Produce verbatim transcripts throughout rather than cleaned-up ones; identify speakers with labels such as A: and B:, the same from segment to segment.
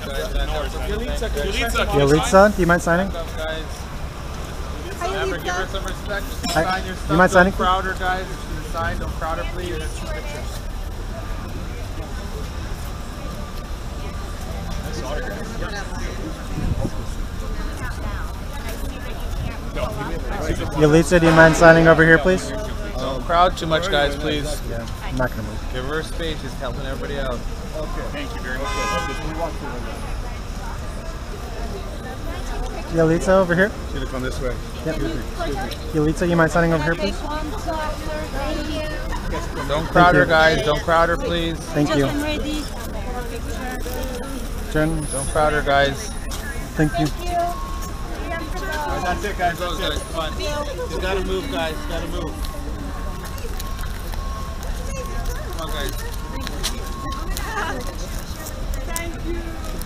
A: Yalitza, do you mind signing?
B: Remember, give her some respect. Just
A: Hi.
B: sign your
A: Do
B: stuff.
A: you mind signing?
B: Don't crowd her, guys. If she's signed, don't crowd her, please.
A: Yalitza, do you mind signing over here, please?
B: Don't crowd too much, guys, please.
A: Yeah, I'm not gonna move.
B: Give her space. She's helping everybody out.
C: Okay. Thank you very much.
A: Yalitza, over here.
C: Should have gone this way.
A: Yep. Yalitza, you mind signing over here, please?
B: Don't crowd
A: you.
B: her, guys. Don't crowd her, please.
A: Thank you. Jen,
B: Don't crowd her, guys.
A: thank you.
C: That's it, guys. That's it.
B: Come on. You gotta move, guys. You gotta move. Come on, guys.
D: Thank you.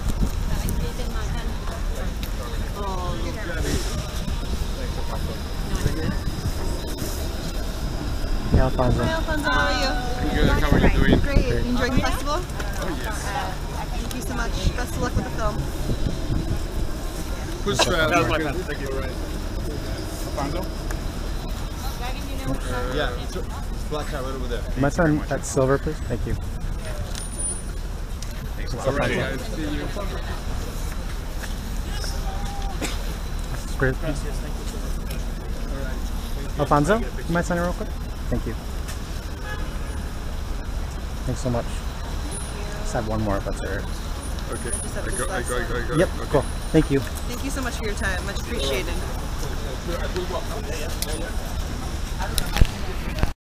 A: Hey, Alfonso.
D: Hi, Alfonso. How are you?
C: Good. How are you doing?
D: Great. Enjoying the festival?
C: Oh, yes.
D: Thank you so much. Best of luck with the film.
C: Who's uh, that was my pen. Thank you. Right. Alfonso?
B: Yeah, it's black cat right over there.
A: You mind signing that silver, please? Thank you.
C: Thanks. All right, guys. See you.
A: Spirit, please. Alfonso, you mind signing real quick? Thank you. Thanks so much. Just have one more if that's alright.
C: Okay. I go, I go, I go, I go.
A: Yep,
C: Okay.
A: cool. Thank you.
D: Thank you so much for your time. Much appreciated.